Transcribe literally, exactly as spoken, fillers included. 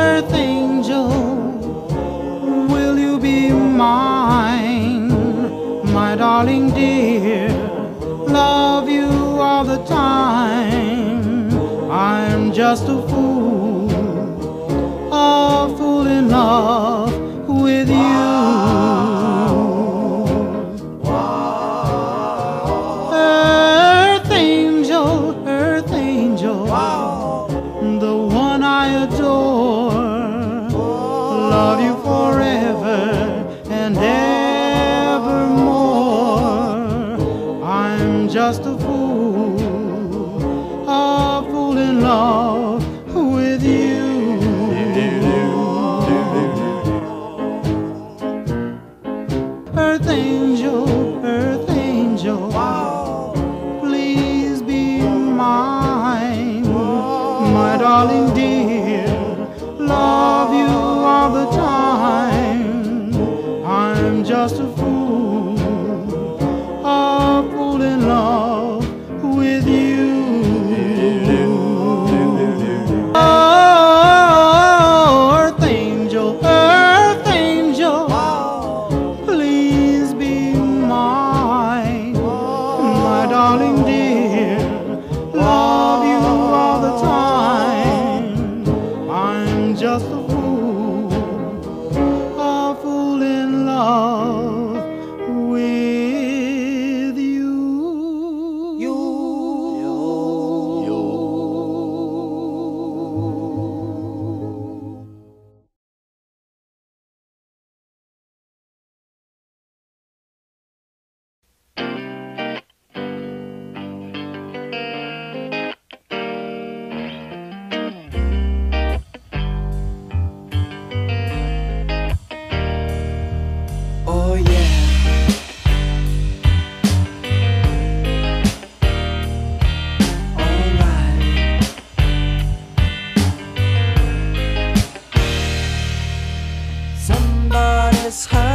Earth angel, will you be mine, my darling dear? Love you all the time. I'm just a fool, a fool in love with you. Earth angel, earth angel, the one I adore. Love you forever and evermore. I'm just a fool, a fool in love with you. Earth angel, earth angel, please be mine, my darling dear. Love you all the time. I'm just a fool, a fool in love with you. Oh, earth angel, earth angel, please be mine, my darling dear. Love you all the time. I'm just a fool, a fool in love with you. You. Oh yeah. Alright. Somebody's hurt.